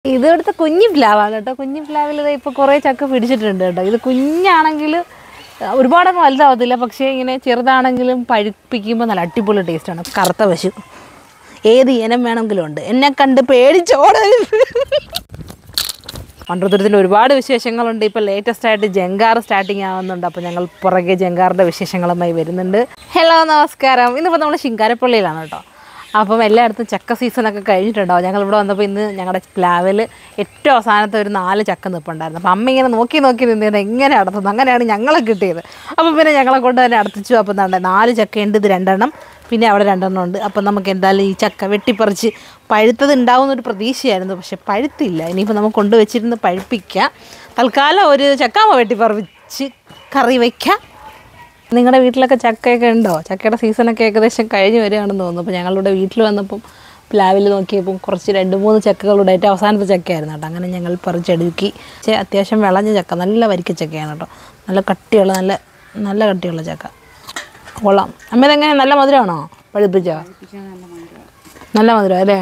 ഇത് ഇവിടുത്തെ കുഞ്ഞി പ്ലാവാണ് കേട്ടോ. കുഞ്ഞി പ്ലാവിൽ ഇപ്പോൾ കുറേ ചക്ക പിടിച്ചിട്ടുണ്ട് കേട്ടോ. ഇത് കുഞ്ഞാണെങ്കിൽ ഒരുപാടൊന്നും വലുതാവത്തില്ല, പക്ഷേ ഇങ്ങനെ ചെറുതാണെങ്കിലും പഴുപ്പിക്കുമ്പോൾ നല്ല അടിപൊളി ടേസ്റ്റാണ്. കറുത്ത പശു ഏത് ഇനം വേണമെങ്കിലും ഉണ്ട്. എന്നെ കണ്ട് പേടിച്ചോടരുത്. മൺട്രോത്തുരുത്തിൽ ഒരുപാട് വിശേഷങ്ങളുണ്ട്. ഇപ്പോൾ ലേറ്റസ്റ്റ് ആയിട്ട് ജങ്കാർ സ്റ്റാർട്ടിങ് ആവുന്നുണ്ട്. അപ്പോൾ ഞങ്ങൾ പുറകെ ജങ്കാറിൻ്റെ വിശേഷങ്ങളുമായി വരുന്നുണ്ട്. ഹലോ, നമസ്കാരം. ഇന്നിപ്പോൾ നമ്മൾ ശിങ്കാരപ്പള്ളിയിലാണ് കേട്ടോ. അപ്പം എല്ലായിടത്തും ചക്ക സീസണൊക്കെ കഴിഞ്ഞിട്ടുണ്ടാവും. ഞങ്ങളിവിടെ വന്നപ്പോൾ ഇന്ന് ഞങ്ങളുടെ പ്ലാവിൽ ഏറ്റവും അവസാനത്തെ ഒരു 4 ചക്ക നിൽപ്പുണ്ടായിരുന്നു. അപ്പോൾ അമ്മ ഇങ്ങനെ നോക്കി നിന്നിട്ട് എങ്ങനെ അടത്തുന്നു, അങ്ങനെയാണ് ഞങ്ങളെ കിട്ടിയത്. അപ്പോൾ പിന്നെ ഞങ്ങളെ കൊണ്ട് തന്നെ അടത്തിച്ചു. അപ്പോൾ എന്താ 4 ചക്കയുണ്ട്, ഇത് 2 എണ്ണം, പിന്നെ അവിടെ 2 എണ്ണം ഉണ്ട്. അപ്പം നമുക്ക് എന്തായാലും ഈ ചക്ക വെട്ടിപ്പറിച്ച് പഴുത്തത് ഉണ്ടാവുന്നൊരു പ്രതീക്ഷയായിരുന്നു, പക്ഷെ പഴുത്തില്ല. ഇനിയിപ്പോൾ നമുക്ക് കൊണ്ടുവച്ചിരുന്ന് പഴുപ്പിക്കാം. തൽക്കാലം ഒരു ചക്കാമ വെട്ടിപ്പറിച്ച് കറി വയ്ക്കാം. നിങ്ങളുടെ വീട്ടിലൊക്കെ ചക്കയൊക്കെ ഉണ്ടോ? ചക്കയുടെ സീസണൊക്കെ ഏകദേശം കഴിഞ്ഞ് വരികയാണെന്ന് തോന്നുന്നു. അപ്പോൾ ഞങ്ങളുടെ വീട്ടിൽ വന്നപ്പം പ്ലാവിൽ നോക്കിയപ്പം കുറച്ച് 2-3 ചക്കകളുടെ ഏറ്റവും അവസാനത്തെ ചക്കയായിരുന്നു കേട്ടോ. അങ്ങനെ ഞങ്ങൾ പറിച്ചെടുക്കി. അത്യാവശ്യം വിളഞ്ഞ ചക്ക, നല്ല വരിക്ക ചക്കയാണ് കേട്ടോ. നല്ല കട്ടിയുള്ള നല്ല കട്ടിയുള്ള ചക്ക കൊള്ളാം. അമ്മ ഇതെങ്ങനെ നല്ല മധുരമാണോ? പഴുപ്പിച്ചോ? നല്ല മധുരം അല്ലേ?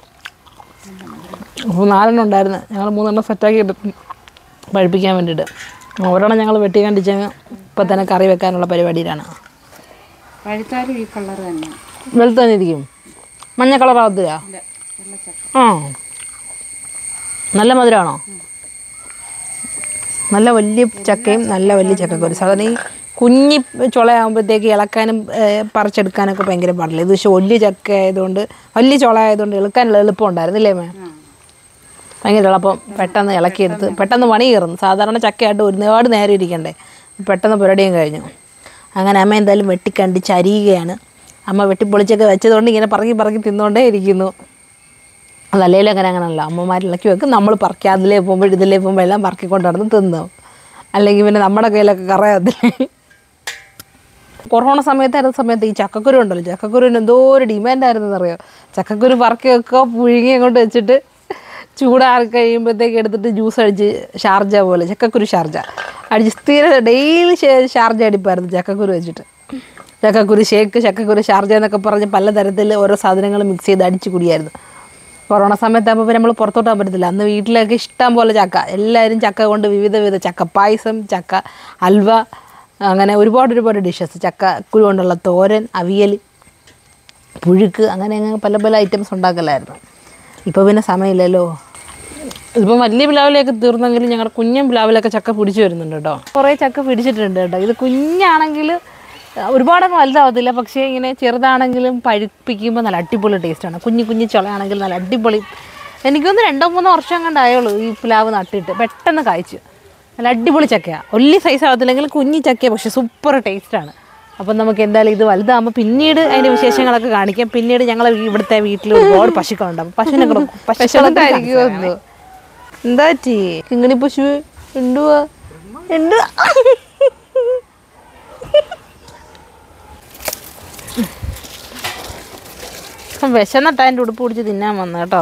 4 എണ്ണം ഉണ്ടായിരുന്നു. ഞങ്ങൾ 3 എണ്ണം സെറ്റാക്കി എടുത്തു പഴുപ്പിക്കാൻ വേണ്ടിയിട്ട്. ഒരെണ്ണം ഞങ്ങൾ വെട്ടി കണ്ടിച്ച് ഇപ്പം തന്നെ കറി വെക്കാനുള്ള പരിപാടിയിലാണ്. വെളുത്ത് തന്നെ ഇരിക്കും, മഞ്ഞ കളറാവത്തില്ല. ആ, നല്ല മധുരമാണോ? നല്ല വലിയ ചക്കയും നല്ല വലിയ ചക്കക്കുരു. സാധാരണ ഈ കുഞ്ഞി ചുളയാകുമ്പോഴത്തേക്ക് ഇളക്കാനും പറിച്ചെടുക്കാനൊക്കെ ഭയങ്കര പാടില്ല. ഇത് പക്ഷേ വലിയ ചക്ക ആയതുകൊണ്ട്, വലിയ ചുള ആയതുകൊണ്ട് ഇളക്കാനുള്ള എളുപ്പം ഉണ്ടായിരുന്നില്ലേ മേ? ഭയങ്കര എളുപ്പം, പെട്ടെന്ന് ഇളക്കിയെടുത്ത് പെട്ടെന്ന് പണി കയറുന്നു. സാധാരണ ചക്കയായിട്ട് ഒരുപാട് നേരം ഇരിക്കണ്ടേ, പെട്ടെന്ന് പരിപാടിയും കഴിഞ്ഞു. അങ്ങനെ അമ്മ എന്തായാലും വെട്ടിക്കണ്ടിച്ച് അരിയുകയാണ്. അമ്മ വെട്ടിപ്പൊളിച്ചൊക്കെ വെച്ചതുകൊണ്ട് ഇങ്ങനെ പറക്കി തിന്നുകൊണ്ടേ ഇരിക്കുന്നു. അതല്ലേലും അങ്ങനെയല്ല, അമ്മമാർ ഇളക്കി വെക്കും, നമ്മൾ പറിക്കുക. അതിലേ പോകുമ്പോൾ ഇതിലേ പോകുമ്പോൾ എല്ലാം പറക്കിക്കൊണ്ട് നടന്ന് തിന്നു. അല്ലെങ്കിൽ പിന്നെ നമ്മുടെ കയ്യിലൊക്കെ കറയത്തില്ലേ. കൊറോണ സമയത്ത് ഈ ചക്കക്കുരു ഉണ്ടല്ലോ, ചക്കക്കുരുവിന് എന്തോ ഒരു ഡിമാൻഡായിരുന്നെന്ന് അറിയോ. ചക്കക്കുരു പറക്കി വെക്കുക, പുഴുങ്ങി അങ്ങോട്ട് വെച്ചിട്ട് ചൂടാറി കഴിയുമ്പോഴത്തേക്ക് എടുത്തിട്ട് ജ്യൂസ് അടിച്ച് ഷാർജ പോലെ, ചക്കക്കുരു ഷാർജ അടിച്ച് സ്ഥിരം ഡെയിലി ഷാർജ അടിപ്പായിരുന്നു ചക്കക്കുരു വെച്ചിട്ട്. ചക്കക്കുരു ഷേക്ക്, ചക്കക്കുരു ഷാർജ എന്നൊക്കെ പറഞ്ഞ് പലതരത്തിൽ ഓരോ സാധനങ്ങൾ മിക്സ് ചെയ്ത് അടിച്ച് കുടിയായിരുന്നു. കൊറോണ സമയത്താകുമ്പോൾ നമ്മൾ പുറത്തോട്ട് പോകാൻ പറ്റത്തില്ല. അന്ന് വീട്ടിലൊക്കെ ഇഷ്ടം പോലെ ചക്ക, എല്ലാവരും ചക്ക കൊണ്ട് വിവിധ ചക്ക പായസം, ചക്ക ഹൽവ, അങ്ങനെ ഒരുപാട് ഡിഷസ്, ചക്കക്കുരു കൊണ്ടുള്ള തോരൻ, അവിയൽ, പുഴുക്ക്, അങ്ങനെ പല ഐറ്റംസ് ഉണ്ടാക്കലായിരുന്നു. ഇപ്പോൾ പിന്നെ സമയമില്ലല്ലോ. ഇപ്പം വലിയ പ്ലാവിലേക്ക് തീർന്നെങ്കിലും ഞങ്ങളുടെ കുഞ്ഞൻ പ്ലാവിലൊക്കെ ചക്ക പിടിച്ച് വരുന്നുണ്ട് കേട്ടോ. കുറേ ചക്ക പിടിച്ചിട്ടുണ്ട് കേട്ടോ. ഇത് കുഞ്ഞാണെങ്കിൽ ഒരുപാടൊന്നും വലുതാവത്തില്ല, പക്ഷേ ഇങ്ങനെ ചെറുതാണെങ്കിലും പഴുപ്പിക്കുമ്പോൾ നല്ല അടിപൊളി ടേസ്റ്റാണ്. കുഞ്ഞി ചുളയാണെങ്കിൽ നല്ല അടിപൊളി. എനിക്കൊന്ന് 2-3 വർഷം കണ്ടായുള്ളൂ ഈ പ്ലാവ് നട്ടിട്ട്. പെട്ടെന്ന് കായ്ച്ചു, നല്ല അടിപൊളി ചക്കയാണ്. വലിയ സൈസ് ആവത്തില്ലെങ്കിൽ കുഞ്ഞി ചക്കയാണ്, പക്ഷേ സൂപ്പർ ടേസ്റ്റാണ്. അപ്പം നമുക്ക് എന്തായാലും ഇത് വലുതാകുമ്പോൾ പിന്നീട് അതിൻ്റെ വിശേഷങ്ങളൊക്കെ കാണിക്കാം. പിന്നീട് ഞങ്ങൾ ഇവിടുത്തെ വീട്ടിൽ ഒരുപാട് പശുക്കളുണ്ടാകും. പശുക്കളായിരിക്കുമോ? എന്താ ചീ കിങ്ങിണി പശു എന്തുവാ വിശന്നിട്ട് അതിൻ്റെ ഉടുപ്പ് പിടിച്ച് തിന്നാൻ വന്നു കേട്ടോ.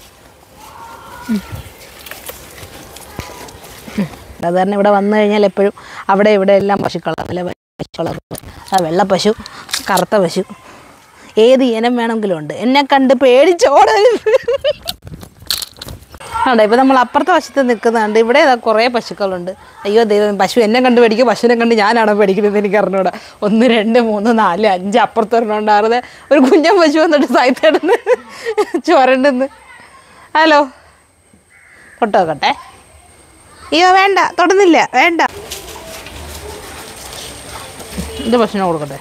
അത് കാരണം ഇവിടെ വന്നു കഴിഞ്ഞാൽ എപ്പോഴും അവിടെ ഇവിടെ എല്ലാം പശുക്കളാണ്. നല്ല പശുക്കളൊക്കെ, വെള്ള പശു, കറുത്ത പശു, ഏത് ഇനം വേണമെങ്കിലും ഉണ്ട്. എന്നെ കണ്ട് പേടിച്ചോടരുത്. ആണ്ടോ, ഇപ്പോൾ നമ്മൾ അപ്പുറത്തെ വശത്ത് നിൽക്കുന്നുണ്ട്. ഇവിടെ കുറേ പശുക്കളുണ്ട്. അയ്യോ ദൈവം, പശു എന്നെ കണ്ട് പേടിക്കും, പശുവിനെ കണ്ട് ഞാനാണോ പേടിക്കുന്നത് എനിക്ക് അറിഞ്ഞൂടാ. 1, 2, 3, 4, 5 അപ്പുറത്തൊരെണ്ണം ഉണ്ടായിരുന്നത്. ഒരു കുഞ്ഞൻ പശു വന്നിട്ട് സൈത്തേടുന്ന് ചോരണ്ടെന്ന്. ഹലോ, തൊട്ടോക്കട്ടെ. അയ്യോ വേണ്ട, തൊടുന്നില്ല, വേണ്ട. എൻ്റെ പശുവിനെ കൊടുക്കട്ടെ.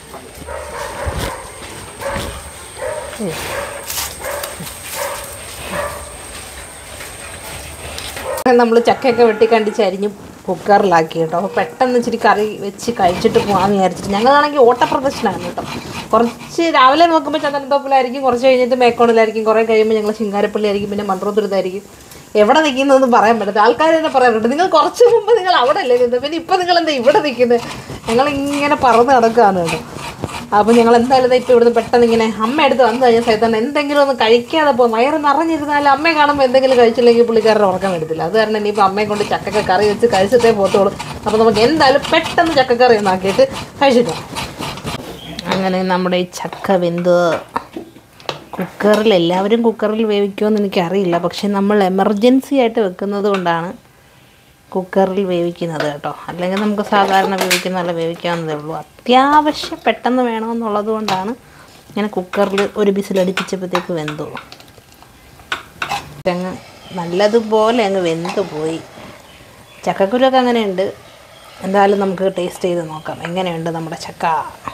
നമ്മൾ ചക്കയൊക്കെ വെട്ടിക്കണ്ടിച്ച് അരിഞ്ഞ് കുക്കറിലാക്കി കേട്ടോ. അപ്പോൾ പെട്ടെന്ന് ഇച്ചിരി കറി വെച്ച് കഴിച്ചിട്ട് പോകാമെന്ന് വിചാരിച്ചിട്ട്. ഞങ്ങളാണെങ്കിൽ ഓട്ടപ്രദർശനമാണ് കേട്ടോ. കുറച്ച് രാവിലെ നോക്കുമ്പോൾ ചന്ദനത്തോപ്പിലായിരിക്കും, കുറച്ച് കഴിഞ്ഞിട്ട് മേക്കോണിലായിരിക്കും, കുറേ കഴിയുമ്പോൾ ഞങ്ങൾ ശിങ്കാരപ്പള്ളി ആയിരിക്കും, പിന്നെ മൺട്രോത്തുരുത്തായിരിക്കും. എവിടെ നിൽക്കുന്നതെന്ന് പറയാൻ പറ്റത്തില്ല. ആൾക്കാർ തന്നെ പറയാറുണ്ട്, നിങ്ങൾ കുറച്ച് മുമ്പ് നിങ്ങൾ അവിടെ അല്ലേ നിന്നത്, പിന്നെ ഇപ്പം നിങ്ങളെന്താ ഇവിടെ നിൽക്കുന്നത്? ഞങ്ങളിങ്ങനെ പറന്ന് നടക്കുകയാണ് കേട്ടോ. അപ്പോൾ ഞങ്ങൾ എന്തായാലും ഇപ്പോൾ ഇവിടുന്ന് പെട്ടെന്ന് ഇങ്ങനെ അമ്മ എടുത്ത് വന്നു കഴിഞ്ഞാൽ സൈത്തന്നെ എന്തെങ്കിലും ഒന്ന് കഴിക്കാതെ പോകും. വയറ് നിറഞ്ഞിരുന്നാലും അമ്മയെ കാണുമ്പോൾ എന്തെങ്കിലും കഴിച്ചില്ലെങ്കിൽ പുള്ളിക്കാരുടെ ഉറക്കം വരത്തില്ല. അത് കാരണം ഇനിയിപ്പോൾ അമ്മയെ കൊണ്ട് ചക്കക്ക കറി വെച്ച് കഴിച്ചിട്ടേ പോത്തോളൂ. അപ്പോൾ നമുക്ക് എന്തായാലും പെട്ടെന്ന് ചക്കക്കറി ഒന്നാക്കിയിട്ട് കഴിച്ചിട്ടോ. അങ്ങനെ നമ്മുടെ ഈ ചക്ക വെന്ത് കുക്കറിൽ എല്ലാവരും കുക്കറിൽ വേവിക്കുമെന്ന് എനിക്കറിയില്ല, പക്ഷെ നമ്മൾ എമർജൻസി ആയിട്ട് വെക്കുന്നത് കൊണ്ടാണ് കുക്കറിൽ വേവിക്കുന്നത് കേട്ടോ. അല്ലെങ്കിൽ നമുക്ക് സാധാരണ വേവിക്കുന്നതല്ല, വേവിക്കാവുന്നതേ ഉള്ളൂ. അത്യാവശ്യം പെട്ടെന്ന് വേണമെന്നുള്ളത് കൊണ്ടാണ് ഇങ്ങനെ കുക്കറിൽ ഒരു വിസിലടിപ്പിച്ചപ്പോഴത്തേക്ക് വെന്തു. അങ്ങ് നല്ലതുപോലെ അങ്ങ് വെന്ത് പോയി. ചക്കക്കുരുവൊക്കെ അങ്ങനെയുണ്ട്. എന്തായാലും നമുക്ക് ടേസ്റ്റ് ചെയ്ത് നോക്കാം എങ്ങനെയുണ്ട് നമ്മുടെ ചക്ക.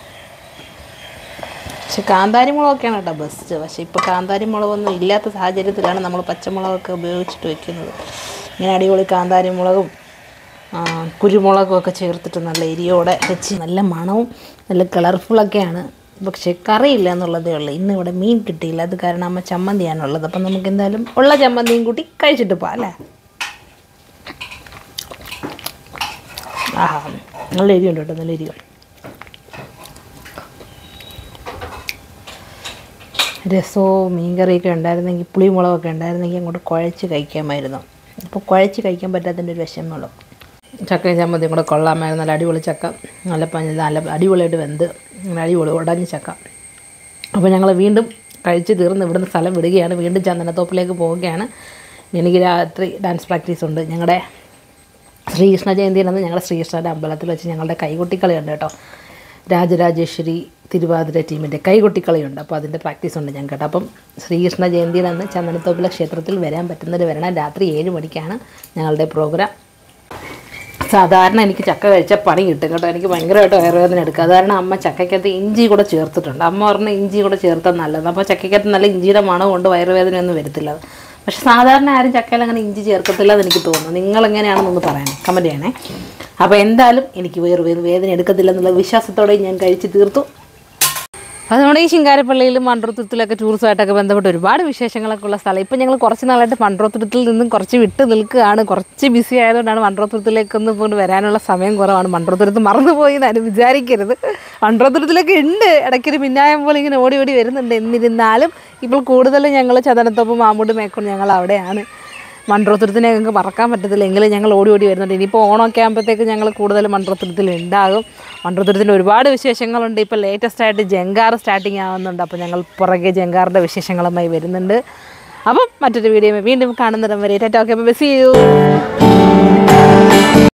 പക്ഷെ കാന്താരി മുളകൊക്കെയാണ് കേട്ടോ ബെസ്റ്റ്. പക്ഷേ ഇപ്പോൾ കാന്താരി മുളകൊന്നും ഇല്ലാത്ത സാഹചര്യത്തിലാണ് നമ്മൾ പച്ചമുളകൊക്കെ ഉപയോഗിച്ചിട്ട് വെക്കുന്നത്. ഇങ്ങനെ അടിപൊളി കാന്താരി മുളകും കുരുമുളകും ഒക്കെ ചേർത്തിട്ട് നല്ല എരിയോടെ വെച്ച് നല്ല മണവും നല്ല കളർഫുള്ളൊക്കെയാണ്. പക്ഷേ കറിയില്ല എന്നുള്ളതേ ഉള്ളൂ. ഇന്നിവിടെ മീൻ കിട്ടിയില്ല, അത് കാരണം അമ്മ ചമ്മന്തിയാണുള്ളത്. അപ്പം നമുക്ക് എന്തായാലും ഉള്ള ചമ്മന്തിയും കൂട്ടി കഴിച്ചിട്ട് പോകാം അല്ലേ. ആഹാ, നല്ല എരിയുണ്ട് കേട്ടോ, നല്ല എരിയുണ്ട്. രസവും മീൻകറിയൊക്കെ ഉണ്ടായിരുന്നെങ്കിൽ, പുളിമുളകൊക്കെ ഉണ്ടായിരുന്നെങ്കിൽ അങ്ങോട്ട് കുഴച്ച് കഴിക്കാമായിരുന്നു. ഇപ്പോൾ കുഴച്ച് കഴിക്കാൻ പറ്റാത്തതിൻ്റെ ഒരു വിഷമമുള്ളൂ. ചക്കയും ചമ്മന്തിയും കൂടെ കൊള്ളാമായിരുന്നു. നല്ല അടിപൊളി ചക്ക, നല്ല അടിപൊളിയായിട്ട് വെന്ത്, നല്ല അടിപൊളി ഉടഞ്ഞ ചക്ക. അപ്പോൾ ഞങ്ങൾ വീണ്ടും കഴിച്ച് തീർന്ന് ഇവിടുന്ന് സ്ഥലം വിടുകയാണ്. വീണ്ടും ചന്ദനത്തോപ്പിലേക്ക് പോവുകയാണ്. എനിക്ക് രാത്രി ഡാൻസ് പ്രാക്ടീസ് ഉണ്ട്. ഞങ്ങളുടെ ശ്രീകൃഷ്ണ ജയന്തിയിലെന്ന് ഞങ്ങളുടെ ശ്രീകൃഷ്ണൻ്റെ അമ്പലത്തിൽ വെച്ച് ഞങ്ങളുടെ കൈകൊട്ടിക്കളിയുണ്ട് കേട്ടോ. രാജരാജേശ്വരി തിരുവാതിര ടീമിൻ്റെ കൈകൊട്ടിക്കളിയുണ്ട്. അപ്പോൾ അതിൻ്റെ പ്രാക്ടീസ് ഉണ്ട് ഞങ്ങൾക്ക് കേട്ടോ. അപ്പം ശ്രീകൃഷ്ണ ജയന്തിയിലെന്ന് ചന്ദനത്തോപ്പിലെ ക്ഷേത്രത്തിൽ വരാൻ പറ്റുന്നവർ വരണം. രാത്രി 7 മണിക്കാണ് ഞങ്ങളുടെ പ്രോഗ്രാം. സാധാരണ എനിക്ക് ചക്ക കഴിച്ചാൽ പണി കിട്ടും കേട്ടോ. എനിക്ക് ഭയങ്കരമായിട്ട് വയറുവേദന എടുക്കുക. അത് കാരണം അമ്മ ചക്കയ്ക്കകത്ത് ഇഞ്ചി കൂടെ ചേർത്തിട്ടുണ്ട്. അമ്മ പറഞ്ഞ ഇഞ്ചി കൂടെ ചേർത്താൽ നല്ലത്. അപ്പോൾ ചക്കയ്ക്കകത്ത് നല്ല ഇഞ്ചിയുടെ മണം കൊണ്ട് വയറുവേദനയൊന്നും വരത്തില്ല. പക്ഷെ സാധാരണ ആരും ചക്കയിൽ അങ്ങനെ ഇഞ്ചി ചേർക്കത്തില്ല എന്ന് എനിക്ക് തോന്നുന്നു. നിങ്ങളെങ്ങനെയാണെന്നൊന്ന് പറയണേ, കമൻറ്റ് ചെയ്യണേ. അപ്പോൾ എന്തായാലും എനിക്ക് വേദന എടുക്കത്തില്ല എന്നുള്ള വിശ്വാസത്തോടെ ഞാൻ കഴിച്ച് തീർത്തു. അത് നമ്മുടെ ഈ ശിങ്കാരപ്പള്ളിയിലും മൺട്രോത്തുരുത്തിലൊക്കെ ടൂറിസമായിട്ടൊക്കെ ബന്ധപ്പെട്ട് ഒരുപാട് വിശേഷങ്ങളൊക്കെ ഉള്ള സ്ഥലം. ഇപ്പം ഞങ്ങൾ കുറച്ച് നാളായിട്ട് മൺട്രോത്തുരുത്തിൽ നിന്നും കുറച്ച് വിട്ട് നിൽക്കുകയാണ്. കുറച്ച് ബിസി ആയതുകൊണ്ടാണ് മൺട്രോത്തുരുത്തിലേക്കൊന്നും കൊണ്ട് വരാനുള്ള സമയം കുറവാണ്. മൺട്രോത്തുരുത്ത് മറന്നുപോയി എന്നാലും വിചാരിക്കരുത്. മൺട്രോത്തുരുത്തിലൊക്കെ ഉണ്ട്, ഇടയ്ക്കൊരു മിന്നായം പോലെ ഇങ്ങനെ ഓടി ഓടി വരുന്നുണ്ട്. എന്നിരുന്നാലും ഇപ്പോൾ കൂടുതലും ഞങ്ങൾ ചന്ദനത്തോപ്പ് മാമൂട് മേക്കൊണ്ട് ഞങ്ങൾ അവിടെയാണ്. മൺട്രോത്തുരുത്തിനെ ഞങ്ങൾക്ക് മറക്കാൻ പറ്റത്തില്ല, എങ്കിലും ഞങ്ങൾ ഓടി ഓടി വരുന്നുണ്ട്. ഇനിയിപ്പോൾ ഓണമൊക്കെ ആകുമ്പോഴത്തേക്ക് ഞങ്ങൾ കൂടുതലും മൺട്രോത്തുരുത്തിൽ ഉണ്ടാകും. മൺട്രോത്തുരുത്തിൻ്റെ ഒരുപാട് വിശേഷങ്ങളുണ്ട്. ഇപ്പോൾ ലേറ്റസ്റ്റ് ആയിട്ട് ജങ്കാർ സ്റ്റാർട്ടിങ് ആവുന്നുണ്ട്. അപ്പോൾ ഞങ്ങൾ പുറകെ ജങ്കാറിൻ്റെ വിശേഷങ്ങളുമായി വരുന്നുണ്ട്. അപ്പം മറ്റൊരു വീഡിയോ വീണ്ടും കാണുന്നിടം വരെ tata, okay, bye, see U.